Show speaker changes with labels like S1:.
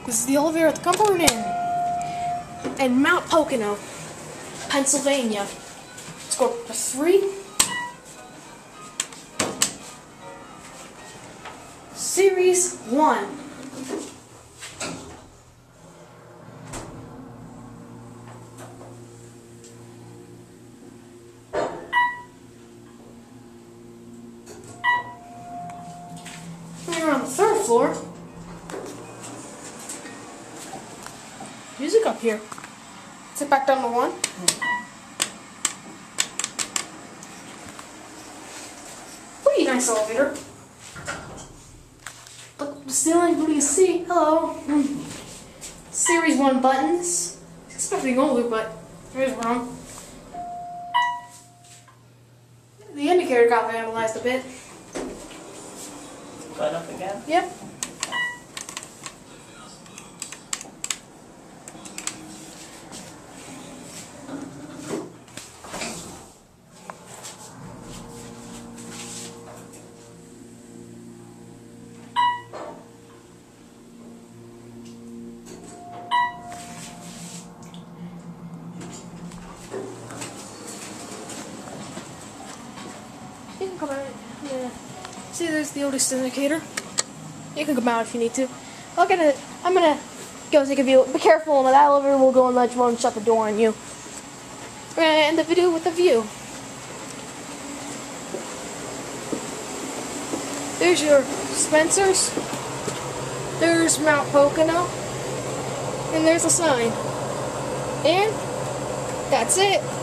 S1: This is the elevator at the Cumberland Inn in Mount Pocono, Pennsylvania. Let's go to 3. Series 1. We're on the 3rd floor. Music up here. Sit back down to 1. Pretty nice elevator. Look up the ceiling. What do you see? Hello. Series 1 buttons. It's expecting older, but I was wrong. The indicator got vandalized a bit.
S2: Going up again?
S1: Yep. You can come out. Yeah. See, there's the oldest indicator. You can come out if you need to. I'm gonna go take a view. Be careful, that elevator will go and let you shut the door on you. We're gonna end the video with a view. There's your Spencer's. There's Mount Pocono. And there's a sign. And that's it.